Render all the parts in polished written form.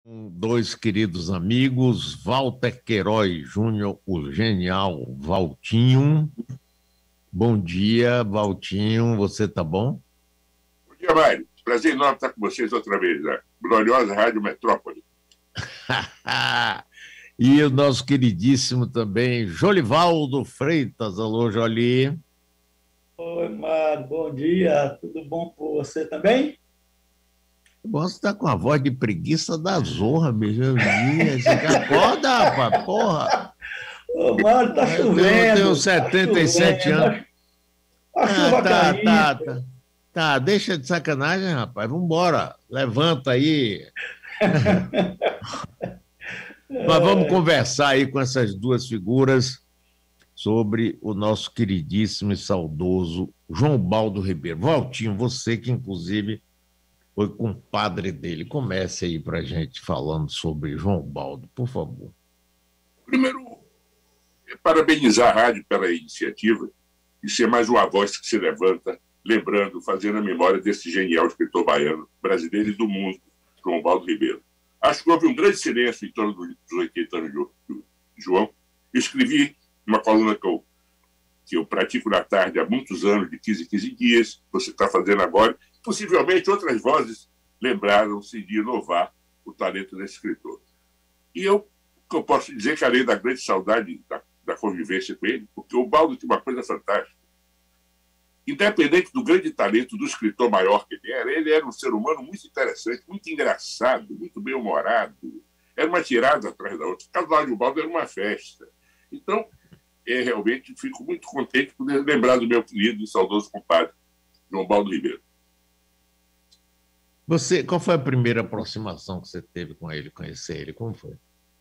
Dois queridos amigos, Walter Queiroz Júnior, o genial Valtinho. Bom dia, Valtinho, você tá bom? Bom dia, Mário. Prazer enorme estar com vocês outra vez, né? Gloriosa Rádio Metrópole. E o nosso queridíssimo também, Jolivaldo Freitas. Alô, Joli. Oi, Mário, bom dia, tudo bom com você também? Você tá com a voz de preguiça da zorra, bicho. Você acorda, rapaz, porra. Ô, Mário, tá Eu tenho chovendo, 77 anos. a chuva Tá, tá, caindo. tá. Tá, deixa de sacanagem, rapaz. Vambora. Levanta aí. Mas vamos conversar aí com essas duas figuras sobre o nosso queridíssimo e saudoso João Baldo Ribeiro. Valtinho, você que inclusive foi compadre dele. Comece aí para a gente falando sobre João Baldo, por favor. Primeiro, parabenizar a rádio pela iniciativa e ser mais uma voz que se levanta, lembrando, fazendo a memória desse genial escritor baiano, brasileiro e do mundo, João Baldo Ribeiro. Acho que houve um grande silêncio em torno dos 80 anos de João. Eu escrevi uma coluna que eu pratico na tarde há muitos anos, de 15 em 15 dias, você está fazendo agora. Possivelmente outras vozes lembraram-se de inovar o talento desse escritor. E eu posso dizer que, além da grande saudade da convivência com ele, porque o Baldo tinha uma coisa fantástica. Independente do grande talento do escritor maior que ele era um ser humano muito interessante, muito engraçado, muito bem-humorado. Era uma tirada atrás da outra. O casal de Baldo era uma festa. Então, realmente fico muito contente por lembrar do meu querido e saudoso compadre, João Baldo Ribeiro. Qual foi a primeira aproximação que você teve com ele, conhecer ele? Como foi?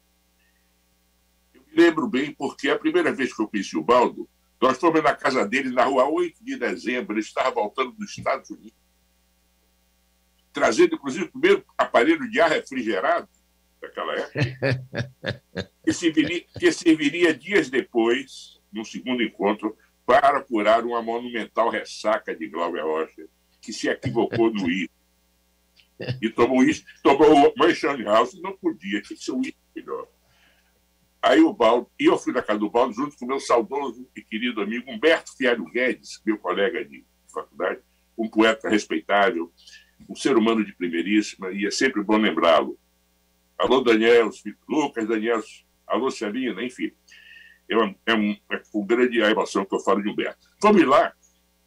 Eu me lembro bem porque a primeira vez que eu conheci o Baldo, nós fomos na casa dele na rua 8 de dezembro, ele estava voltando dos Estados Unidos, trazendo, inclusive, o primeiro aparelho de ar refrigerado daquela época, que serviria dias depois, num segundo encontro, para curar uma monumental ressaca de Glauber Rocha, que se equivocou no uísque. E tomou Mansion House, não podia, tinha que ser um uísque melhor. Aí o Baldo, e eu fui na casa do Baldo junto com o meu saudoso e querido amigo Humberto Fialho Guedes, meu colega de faculdade, um poeta respeitável, um ser humano de primeiríssima, e é sempre bom lembrá-lo. Alô, Daniel, Lucas, Daniel, alô, Celina, enfim. É com grande emoção que eu falo de Humberto. Vamos lá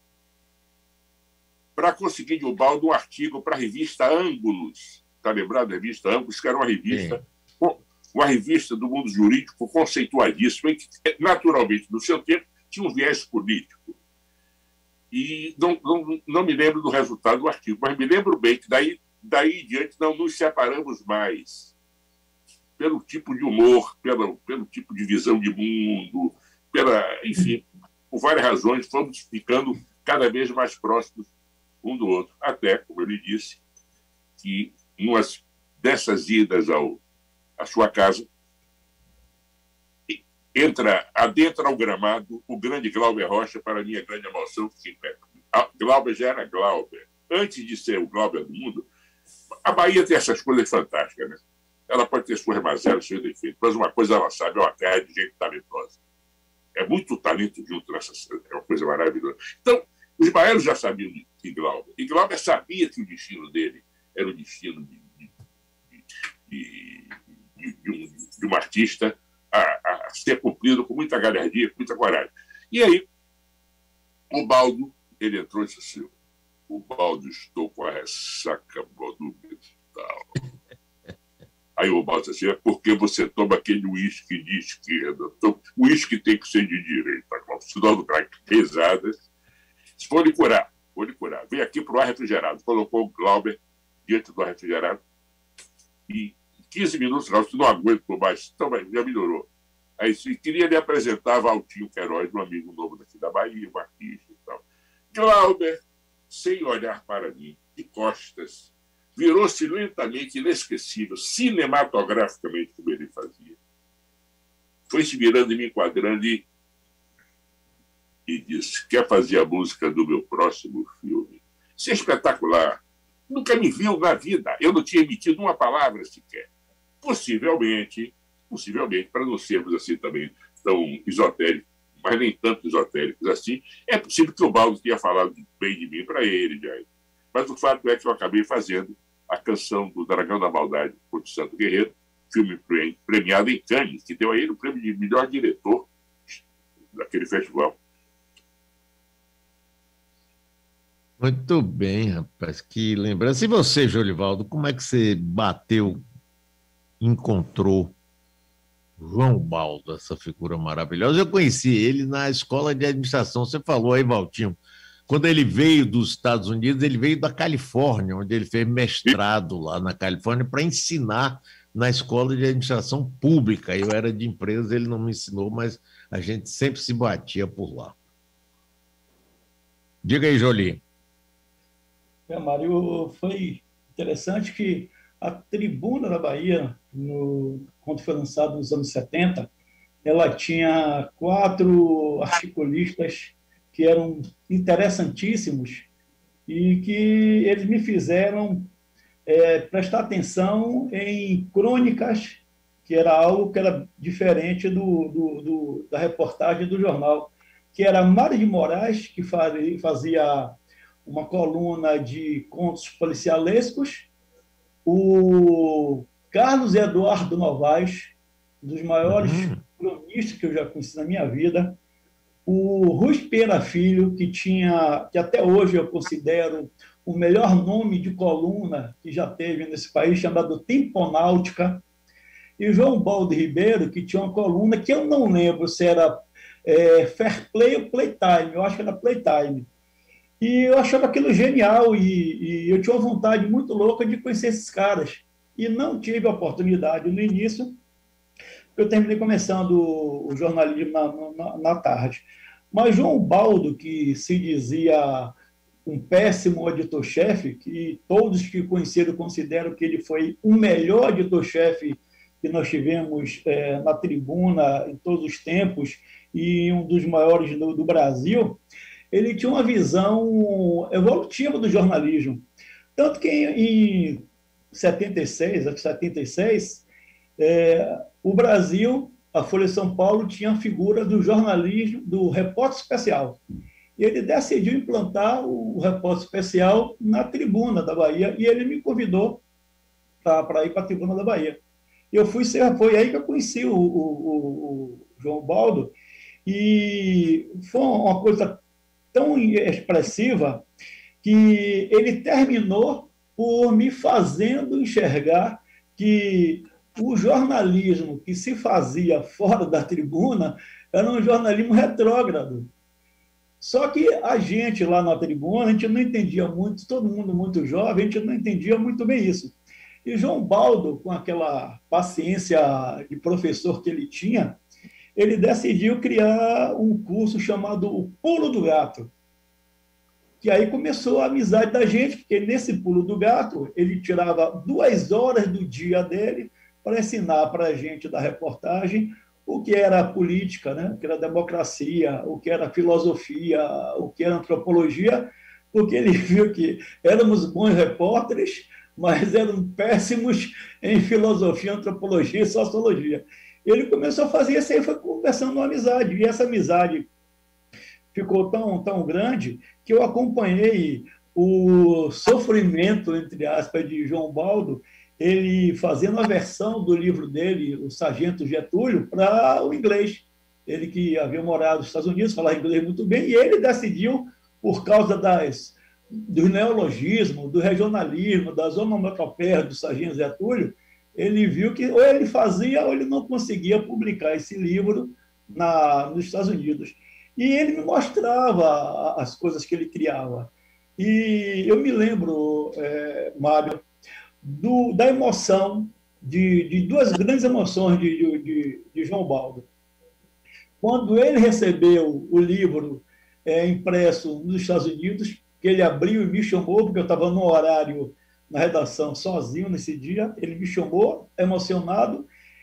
para conseguir de o Baldo um artigo para a revista Ângulos. Está lembrado da revista Ângulos, que era uma revista do mundo jurídico conceituadíssima, que, naturalmente, no seu tempo, tinha um viés político. E não me lembro do resultado do artigo, mas me lembro bem que daí em diante não nos separamos mais pelo tipo de humor, pelo tipo de visão de mundo, enfim, por várias razões, fomos ficando cada vez mais próximos um do outro, até, como eu lhe disse, que numa dessas idas à sua casa, adentra ao gramado o grande Glauber Rocha, para minha grande emoção, que Glauber já era Glauber. Antes de ser o Glauber do mundo, a Bahia tem essas coisas fantásticas, né? Ela pode ter suas mazelas, seus defeitos, mas uma coisa ela sabe, é uma terra de gente talentosa. É muito talento junto nessa cena, é uma coisa maravilhosa. Então, os baianos já sabiam de Glauber, e Glauber sabia que o destino dele era o destino de um artista a ser cumprido com muita galhardia, com muita coragem. E aí, o Baldo, ele entrou e disse assim: o Baldo, estou com a ressaca monumental. Aí o Baldo disse assim: é porque você toma aquele uísque de esquerda. Então, o uísque tem que ser de direita. Senão não cai pesadas. Se for lhe curar, vem aqui para o ar refrigerado. Colocou o Glauber diante do ar refrigerado e 15 minutos, Glauber, não aguento por mais. Então, já melhorou. Aí queria lhe apresentar Valtinho Queiroz, um amigo novo daqui da Bahia, um artista e tal. Glauber, sem olhar para mim, de costas, virou-se lentamente inesquecível, cinematograficamente, como ele fazia. Foi se virando e me enquadrando e disse: quer fazer a música do meu próximo filme? Isso é espetacular. Nunca me viu na vida. Eu não tinha emitido uma palavra sequer. possivelmente, para não sermos assim também tão esotéricos, mas nem tanto esotéricos assim, é possível que o Baldo tenha falado bem de mim para ele, já. Mas o fato é que eu acabei fazendo a canção do Dragão da Maldade, por Santo Guerreiro, filme premiado em Cannes, que deu a ele o prêmio de melhor diretor daquele festival. Muito bem, rapaz, que lembrança. E você, Jolivaldo, como é que você bateu, encontrou João Baldo, essa figura maravilhosa? Eu conheci ele na escola de administração. Você falou aí, Valtinho, quando ele veio dos Estados Unidos, ele veio da Califórnia, onde ele fez mestrado lá na Califórnia para ensinar na escola de administração pública. Eu era de empresa, ele não me ensinou, mas a gente sempre se batia por lá. Diga aí, Jolie. Mário, foi interessante que a Tribuna da Bahia, quando foi lançado nos anos 70, ela tinha 4 articulistas que eram interessantíssimos e que eles me fizeram prestar atenção em crônicas, que era algo que era diferente da reportagem do jornal, que era Mário de Moraes, que fazia uma coluna de contos policialescos, o Carlos Eduardo Novaes, um dos maiores cronistas que eu já conheci na minha vida, o Rui Pena Filho, que até hoje eu considero o melhor nome de coluna que já teve nesse país, chamado Temponáutica, e o João Baldo Ribeiro, que tinha uma coluna que eu não lembro se era Fair Play ou Playtime, eu acho que era Playtime. E eu achava aquilo genial e eu tinha uma vontade muito louca de conhecer esses caras. E não tive a oportunidade no início. Eu terminei começando o jornalismo na tarde. Mas João Baldo, que se dizia um péssimo editor-chefe, que todos que conheceram consideram que ele foi o melhor editor-chefe que nós tivemos na Tribuna em todos os tempos e um dos maiores do Brasil, ele tinha uma visão evolutiva do jornalismo. Tanto que em 76, o Brasil, a Folha de São Paulo, tinha a figura do jornalismo, do repórter especial. E ele decidiu implantar o repórter especial na Tribuna da Bahia, e ele me convidou para ir para a Tribuna da Bahia. Eu foi aí que eu conheci o João Baldo, e foi uma coisa tão expressiva que ele terminou por me fazendo enxergar que o jornalismo que se fazia fora da Tribuna era um jornalismo retrógrado. Só que a gente lá na Tribuna, a gente não entendia muito, todo mundo muito jovem, a gente não entendia muito bem isso. E João Baldo, com aquela paciência de professor que ele tinha, ele decidiu criar um curso chamado O Pulo do Gato. Que aí começou a amizade da gente, porque nesse Pulo do Gato, ele tirava 2 horas do dia dele para ensinar para a gente da reportagem o que era política, né? O que era democracia, o que era filosofia, o que era antropologia, porque ele viu que éramos bons repórteres, mas eram péssimos em filosofia, antropologia e sociologia. Ele começou a fazer isso aí, foi conversando uma amizade, e essa amizade ficou tão grande que eu acompanhei o sofrimento, entre aspas, de João Baldo, ele fazendo a versão do livro dele, O Sargento Getúlio, para o inglês. Ele que havia morado nos Estados Unidos, falava inglês muito bem, e ele decidiu, por causa do neologismo, do regionalismo, das onomatopeias do Sargento Getúlio, ele viu que ou ele fazia ou ele não conseguia publicar esse livro nos Estados Unidos. E ele me mostrava as coisas que ele criava. E eu me lembro, Mário, da emoção, de 2 grandes emoções de João Baldo. Quando ele recebeu o livro impresso nos Estados Unidos, que ele abriu e me chamou, porque eu estava no horário na redação sozinho nesse dia, ele me chamou, emocionado,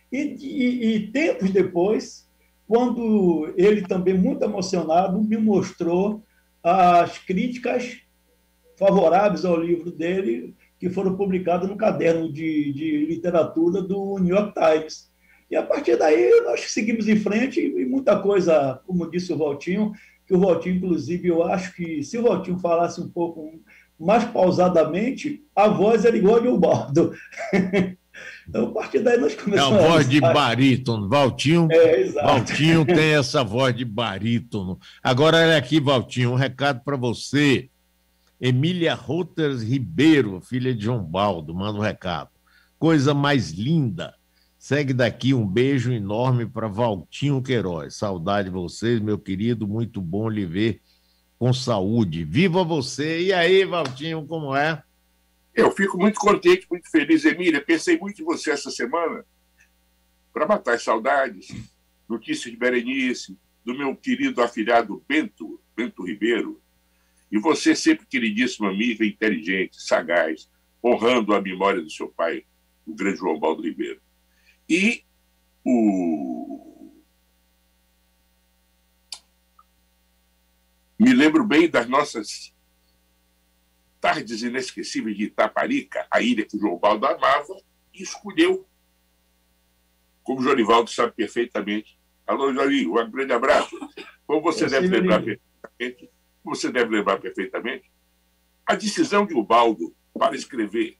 e tempos depois, quando ele também muito emocionado, me mostrou as críticas favoráveis ao livro dele, que foram publicados no caderno de literatura do New York Times. E a partir daí nós seguimos em frente e muita coisa, como disse o Valtinho, que o Valtinho, inclusive, eu acho que se o Valtinho falasse um pouco mais pausadamente, a voz era igual a de Ubaldo. Então, a partir daí nós começamos a voz de barítono. Valtinho exato. tem essa voz de barítono. Agora, olha aqui, Valtinho, um recado para você. Emília Routers Ribeiro, filha de João Baldo, manda um recado. Coisa mais linda. Segue daqui um beijo enorme para Valtinho Queiroz. Saudade de vocês, meu querido. Muito bom lhe ver com saúde. Viva você! E aí, Valtinho, como é? Eu fico muito contente, muito feliz, Emília. Pensei muito em você essa semana para matar as saudades. Notícias de Berenice, do meu querido afilhado Bento Ribeiro. E você sempre queridíssima amiga, inteligente, sagaz, honrando a memória do seu pai, o grande João Baldo Ribeiro. E me lembro bem das nossas tardes inesquecíveis de Itaparica, a ilha que o João Baldo amava e escolheu, como o Jorivaldo sabe perfeitamente. Alô, Jori, um grande abraço. Como você deve lembrar perfeitamente, a decisão de Ubaldo para escrever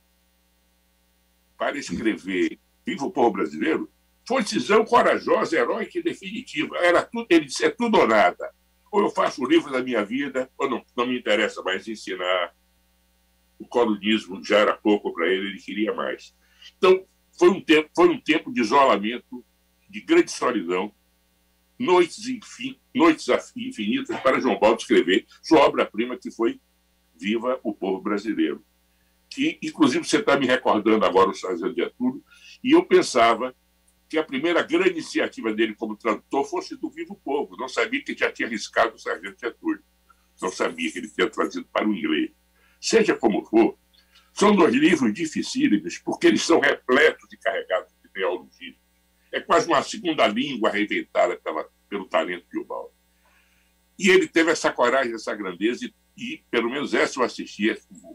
Viva o Povo Brasileiro foi decisão corajosa, heróica e definitiva. Era tudo, ele disse, é tudo ou nada. Ou eu faço o livro da minha vida, ou não me interessa mais ensinar. O colonismo já era pouco para ele queria mais. Então, foi um tempo de isolamento, de grande solidão, noites infinitas para João Baldo escrever sua obra-prima, que foi Viva o Povo Brasileiro. Que, inclusive, você está me recordando agora o Sargento Getúlio, e eu pensava que a primeira grande iniciativa dele como tradutor fosse do Viva o Povo. Não sabia que ele já tinha arriscado o Sargento Getúlio. Não sabia que ele tinha trazido para o inglês. Seja como for, são dois livros dificílimos, porque eles são repletos e carregados de neologismos. É quase uma segunda língua reinventada pelo talento de Ubaldo. E ele teve essa coragem, essa grandeza, e pelo menos essa eu assisti,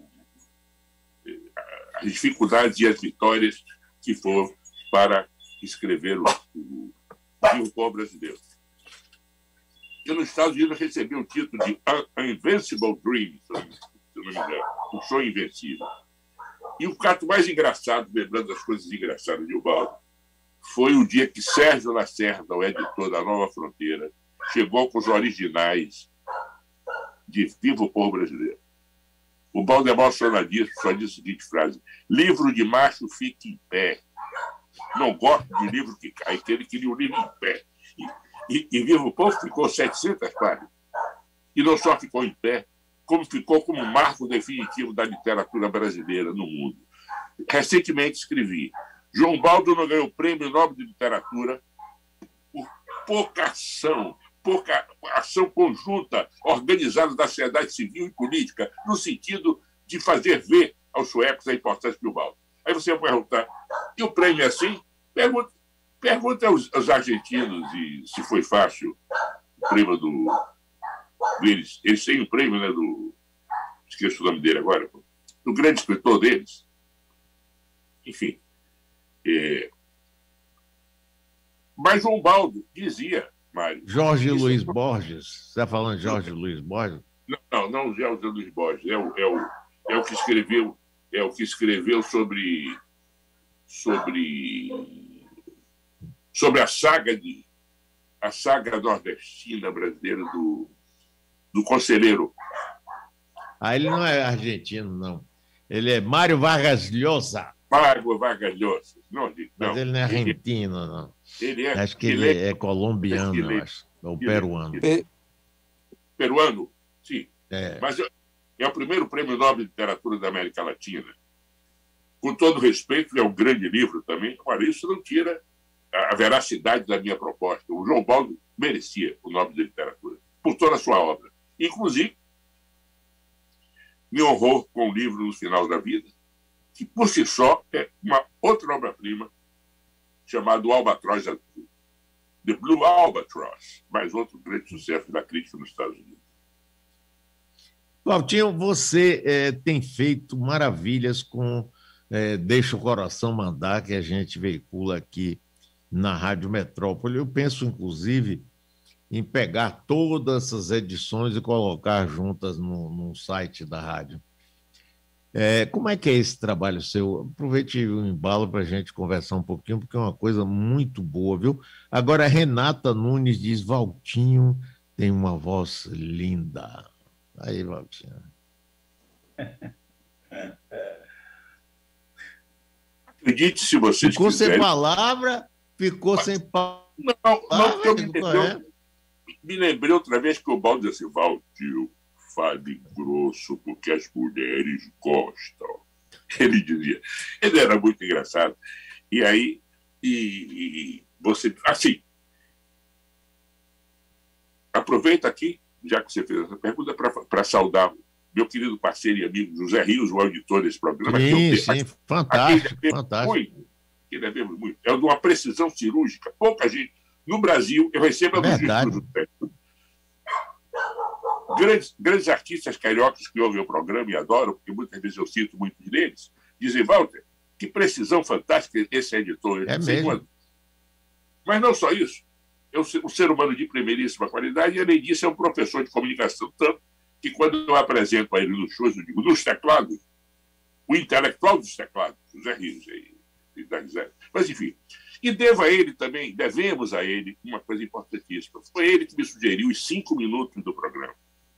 as dificuldades e as vitórias que foram para escrever o Viva o Povo Brasileiro. E nos Estados Unidos recebeu o título de A Invincible Dream, se não me engano, um sonho invencível. E o caso mais engraçado, lembrando as coisas engraçadas de Ubaldo, foi o dia que Sérgio Lacerda, o editor da Nova Fronteira, chegou com os originais de Viva o Povo Brasileiro. O Ubaldo é emocionadíssimo, só disse a seguinte frase: livro de macho fica em pé. Não gosto de livro que cai, que ele queria um livro em pé. E Viva o Povo ficou 700 páginas. E não só ficou em pé, como ficou como marco definitivo da literatura brasileira no mundo. Recentemente escrevi: João Baldo não ganhou o Prêmio Nobel de Literatura por pouca ação conjunta, organizada da sociedade civil e política, no sentido de fazer ver aos suecos a importância do Baldo. Aí você vai perguntar, e o prêmio é assim? Pergunta aos argentinos se foi fácil o prêmio deles. Eles têm o prêmio, né, esqueço o nome dele agora, do grande escritor deles. Enfim. Mas João Baldo dizia, Mário... Jorge Luiz Borges. Você está falando de Jorge Luiz Borges? Não, Jorge Luiz Borges. É o que escreveu sobre a saga nordestina brasileira do Conselheiro. Ele não é argentino, não. Ele é Mário Vargas Llosa. Mário Vargas Llosa. Mas ele não é argentino, não. Acho que ele é colombiano, eu acho. Ou peruano. Peruano, sim. É. Mas é o primeiro prêmio Nobel de Literatura da América Latina. Com todo respeito, é um grande livro também. Agora, isso não tira a veracidade da minha proposta. O João Baldo merecia o Nobel de Literatura por toda a sua obra. Inclusive, me honrou com o livro No Final da Vida, que por si só é uma outra obra-prima chamada O Albatroz Azul. The Blue Albatross, mais outro grande sucesso da crítica nos Estados Unidos. Valtinho, você tem feito maravilhas com Deixa o Coração Mandar, que a gente veicula aqui na Rádio Metrópole. Eu penso, inclusive, em pegar todas essas edições e colocar juntas no site da rádio. Como é que é esse trabalho seu? Aproveite o embalo para a gente conversar um pouquinho, porque é uma coisa muito boa, viu? Agora, Renata Nunes diz, Valtinho tem uma voz linda. Aí, Valtinho. Acredite se vocês ficou quiserem. Sem palavra, ficou sem palavra. Não, porque eu me lembrei outra vez que o Baldo disse assim, Valtinho, fale grosso, porque as mulheres gostam. Ele dizia. Ele era muito engraçado. E aí, você... Assim, aproveita aqui, já que você fez essa pergunta, para saudar meu querido parceiro e amigo José Rios, o auditor desse programa. Sim, fantástico, fantástico. Que devemos muito. É de uma precisão cirúrgica. Pouca gente... No Brasil, eu recebo elogios do José. Grandes artistas cariocas que ouvem o programa e adoram, porque muitas vezes eu cito muitos deles, dizem, Walter, que precisão fantástica esse editor. Mesmo. Mas não só isso. É um ser humano de primeiríssima qualidade e, além disso, é um professor de comunicação, tanto que quando eu apresento a ele nos shows, eu digo, nos teclados, o intelectual dos teclados, José Rios, mas, enfim. E devemos a ele uma coisa importantíssima. Foi ele que me sugeriu os 5 minutos do programa.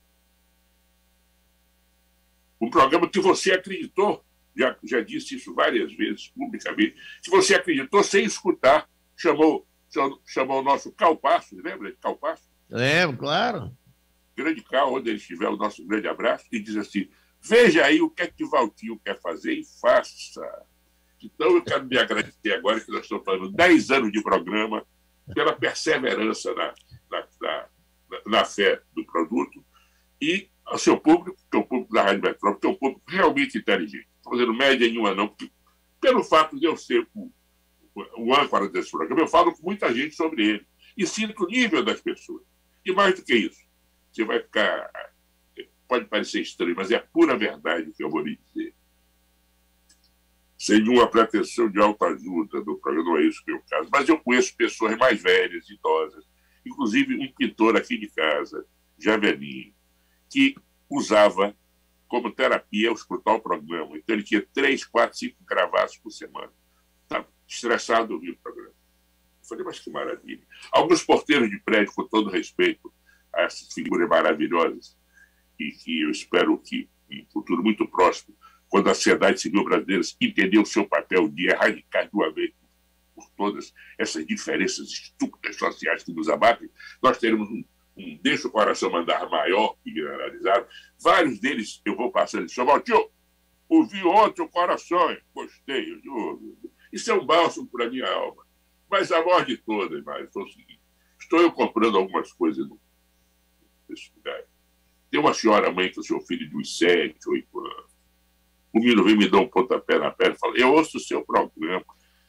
Um programa que você acreditou, já disse isso várias vezes publicamente, que você acreditou sem escutar, chamou o nosso Cal Passos, lembra de Cal Passos? Lembro, claro. Grande Cal, onde ele estiver, o nosso grande abraço, e diz assim, veja aí o que é que Valtinho quer fazer e faça. Então, eu quero me agradecer agora que nós estamos falando 10 anos de programa, pela perseverança na fé do produto, e ao seu público, que é o público da Rádio Metrópole, que é um público realmente inteligente. Estou fazendo média nenhuma, não, porque pelo fato de eu ser o âncora desse programa, eu falo com muita gente sobre ele e sinto o nível das pessoas. E mais do que isso, você vai ficar... Pode parecer estranho, mas é a pura verdade o que eu vou lhe dizer. Sem nenhuma pretensão de autoajuda do programa, não é isso que é o caso. Mas eu conheço pessoas mais velhas, idosas, inclusive um pintor aqui de casa, já velhinho, que usava como terapia ao escutar o programa. Então, ele tinha 3, 4, 5 cravaços por semana. Estava estressado ouvindo o programa. Eu falei, mas que maravilha. Alguns porteiros de prédio, com todo respeito a essas figuras maravilhosas, e que eu espero que, em um futuro muito próximo, quando a sociedade civil brasileira entender o seu papel de erradicar de uma vez por todas essas diferenças estúpidas sociais que nos abatem, nós teremos um Deixa o Coração Mandar maior e generalizado. Vários deles eu vou passando e digo, tio, ouvi ontem o Coração, gostei. Isso é um bálsamo para a minha alma. Mas a voz de todas, mas foi o seguinte, estou eu comprando algumas coisas nesse lugar. Tem uma senhora mãe com o seu filho de uns 7, 8 anos. O menino vem me dar um pontapé na perna e fala, eu ouço o seu programa.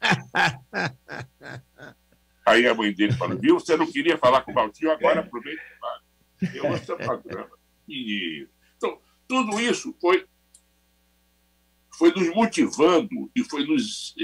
Aí a mãe dele fala, viu, você não queria falar com o Valtinho, agora aproveita e fala. Eu ouço o seu programa. Então, tudo isso foi nos motivando e foi nos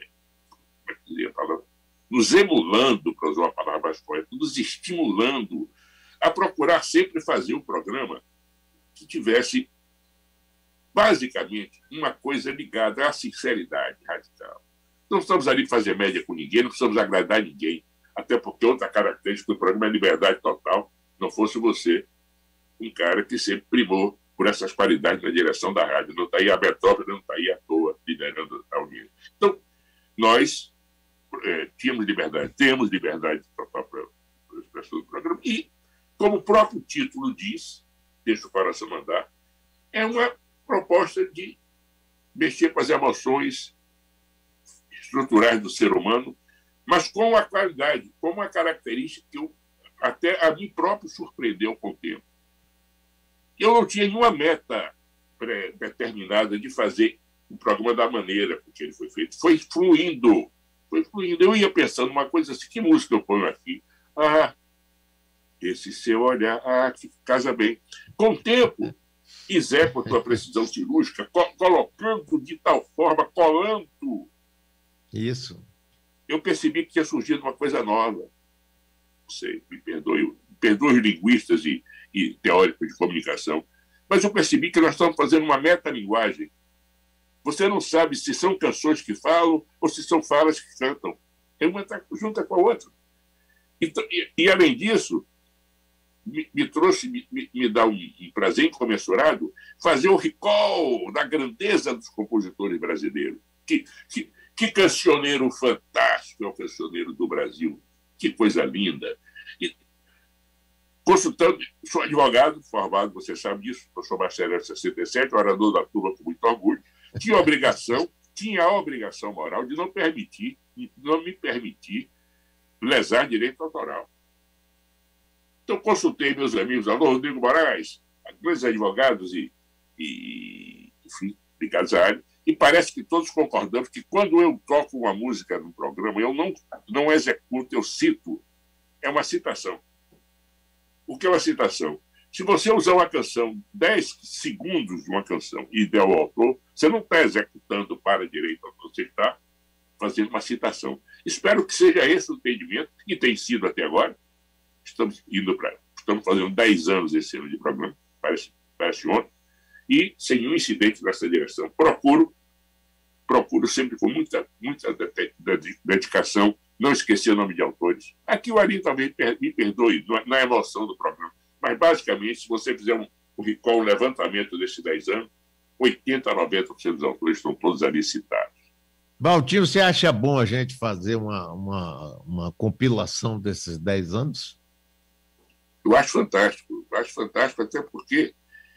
emulando, para usar uma palavra mais correta, nos estimulando a procurar sempre fazer um programa que tivesse basicamente uma coisa ligada à sinceridade radical. Não estamos ali para fazer média com ninguém, não precisamos agradar ninguém, até porque outra característica do programa é liberdade total. Não fosse você um cara que sempre primou por essas qualidades na direção da rádio. Não está aí a Metrópole, não está aí à toa liderando a audiência. Então, nós temos liberdade total para a expressão do programa. E, como o próprio título diz, Deixa o Coração Mandar, é uma proposta de mexer com as emoções estruturais do ser humano, mas com a qualidade, com uma característica que até a mim próprio surpreendeu com o tempo. Eu não tinha nenhuma meta determinada de fazer o programa da maneira que ele foi feito. Foi fluindo. Eu ia pensando uma coisa assim, que música eu ponho aqui? Esse seu olhar, que casa bem. Com o tempo, e Zé, com a tua precisão cirúrgica, colocando de tal forma, colando. Isso. Eu percebi que tinha surgido uma coisa nova. Não sei, me perdoe os linguistas e teóricos de comunicação, mas eu percebi que nós estamos fazendo uma metalinguagem. Você não sabe se são canções que falam ou se são falas que cantam. Uma está junta com a outra. E além disso, me dá um prazer incomensurável fazer o recall da grandeza dos compositores brasileiros. Que cancioneiro fantástico é o cancioneiro do Brasil. Que coisa linda. E, consultando, sou advogado formado, você sabe disso, eu sou bacharel em 67, orador da turma com muito orgulho, tinha a obrigação moral de não me permitir lesar direito autoral. Então, consultei meus amigos, alô, Rodrigo Moraes, grandes advogados enfim, ligados à área, e parece que todos concordamos que quando eu toco uma música no programa, eu não executo, eu cito. É uma citação. O que é uma citação? Se você usar uma canção, 10 segundos de uma canção e der ao autor, você não está executando para direito autor, você está fazendo uma citação. Espero que seja esse o entendimento, e tem sido até agora. Estamos fazendo 10 anos esse ano de programa, parece ontem, e sem nenhum incidente nessa direção. Procuro sempre com muita dedicação não esquecer o nome de autores. Aqui o Ari talvez me perdoe na emoção do programa, mas basicamente, se você fizer um recall, um levantamento desses 10 anos, 80% a 90% dos autores estão todos ali citados. Valtinho, você acha bom a gente fazer uma compilação desses 10 anos? Eu acho fantástico até porque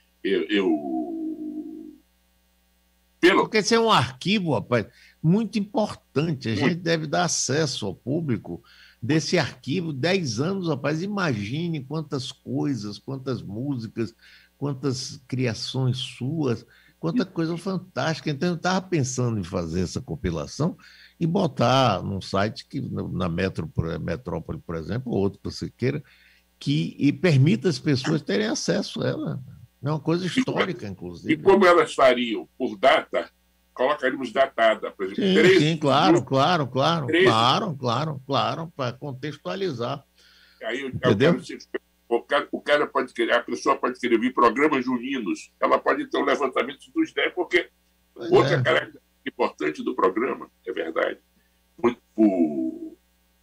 Porque esse é um arquivo, rapaz, muito importante. A gente deve dar acesso ao público desse arquivo, 10 anos, rapaz. Imagine quantas coisas, quantas músicas, quantas criações suas, quanta coisa fantástica. Então, eu estava pensando em fazer essa compilação e botar num site que, na Metrópole, por exemplo, ou outro que você queira, que permita as pessoas terem acesso a ela. É uma coisa histórica, inclusive. E como elas fariam por data, colocaríamos datada, por exemplo, 13. Sim, claro, para contextualizar. Aí entendeu? A pessoa pode querer vir programas juninos, ela pode ter um levantamento dos 10, porque outra característica importante do programa, é verdade, por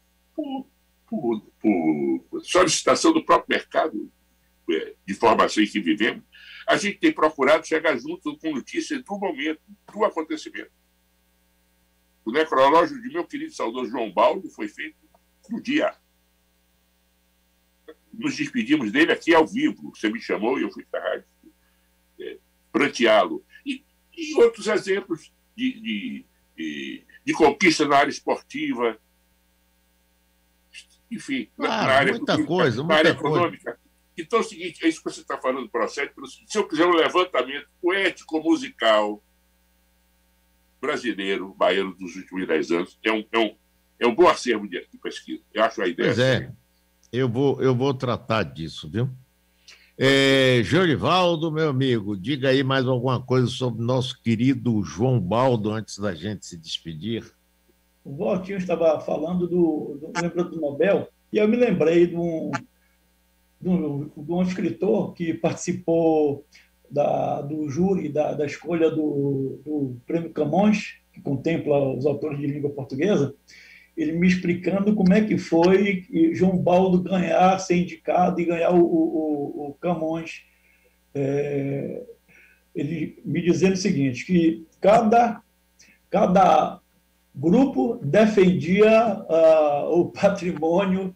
solicitação do próprio mercado de formação em que vivemos, a gente tem procurado chegar junto com notícias do momento, do acontecimento. O necrológio de meu querido saudoso João Baldo foi feito no dia. Nos despedimos dele aqui ao vivo. Você me chamou e eu fui para a rádio pranteá-lo. E outros exemplos de conquista na área esportiva, enfim, claro, na área muita área econômica. Então é o seguinte, é isso que você está falando, procede. Se eu fizer um levantamento poético-musical brasileiro, baiano dos últimos 10 anos, é um bom acervo de pesquisa. Eu acho a ideia. Pois eu vou tratar disso, viu? Jorivaldo, meu amigo, diga aí mais alguma coisa sobre o nosso querido João Baldo antes da gente se despedir. O Valtinho estava falando lembrando do Nobel, e eu me lembrei de um escritor que participou do júri da escolha do Prêmio Camões, que contempla os autores de língua portuguesa, ele me explicando como é que foi João Baldo ser indicado e ganhar o Camões. Ele me dizendo o seguinte, que cada grupo defendia o patrimônio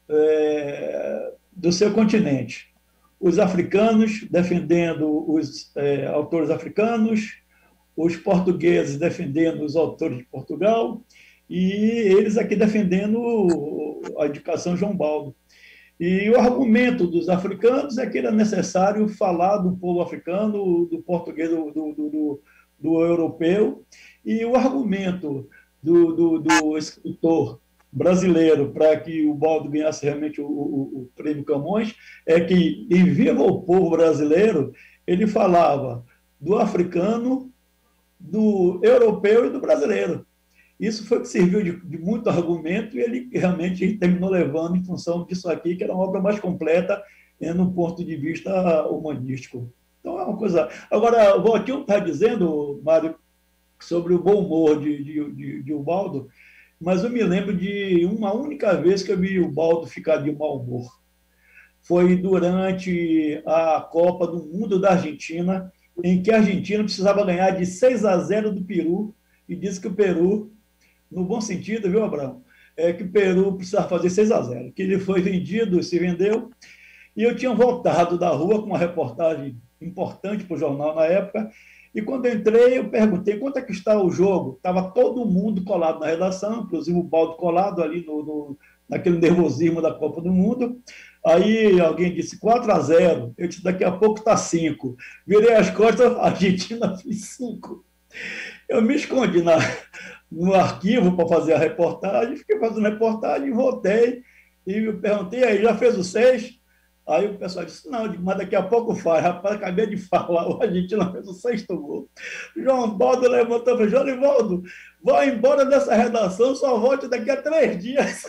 do seu continente. Os africanos defendendo os autores africanos, os portugueses defendendo os autores de Portugal, e eles aqui defendendo a indicação João Baldo. E o argumento dos africanos é que era necessário falar do povo africano, do português, do europeu, e o argumento do escritor brasileiro para que o Baldo ganhasse realmente o Prêmio Camões é que, em viva o povo brasileiro, ele falava do africano, do europeu e do brasileiro. Isso foi que serviu de muito argumento e ele realmente terminou levando em função disso aqui, que era uma obra mais completa no ponto de vista humanístico. Então, é uma coisa... Agora, o Valtinho está dizendo, Mário, sobre o bom humor de Ubaldo, mas eu me lembro de uma única vez que eu vi o Ubaldo ficar de mau humor. Foi durante a Copa do Mundo da Argentina, em que a Argentina precisava ganhar de 6-0 do Peru, e disse que o Peru, no bom sentido, viu, Abraão? Que o Peru precisava fazer 6-0, que ele foi vendido, se vendeu, e eu tinha voltado da rua com uma reportagem importante para o jornal na época, e quando eu entrei, eu perguntei quanto é que está o jogo. Estava todo mundo colado na redação, inclusive o Baldo colado ali naquele nervosismo da Copa do Mundo. Aí alguém disse 4-0. Eu disse, daqui a pouco está 5. Virei as costas, a Argentina fez 5. Eu me escondi no arquivo para fazer a reportagem, fiquei fazendo reportagem, voltei e perguntei, aí já fez o 6? Aí o pessoal disse, não, mas daqui a pouco faz. Rapaz, acabei de falar, a Argentina fez o 6º gol. João Baldo levantou e falou, Jorivaldo, vai embora dessa redação, só volte daqui a 3 dias.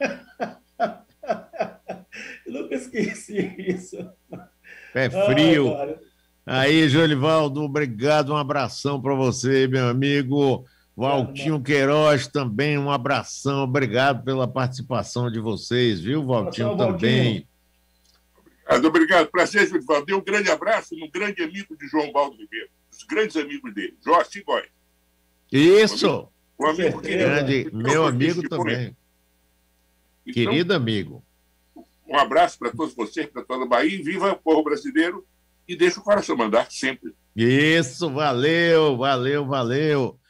Eu nunca esqueci isso. É frio. Aí, Jorivaldo, obrigado, um abração para você, meu amigo. Valtinho Queiroz também, um abração, obrigado pela participação de vocês, viu, Valtinho, também. Obrigado. Prazer, Jorivaldo. Dê um grande abraço no grande amigo de João Baldo Ribeiro, os grandes amigos dele, Jorge Góes. Isso! Um amigo querido. Meu amigo também. Então, querido amigo. Um abraço para todos vocês, para toda a Bahia. Viva o povo brasileiro e deixa o coração mandar sempre. Isso, valeu, valeu, valeu.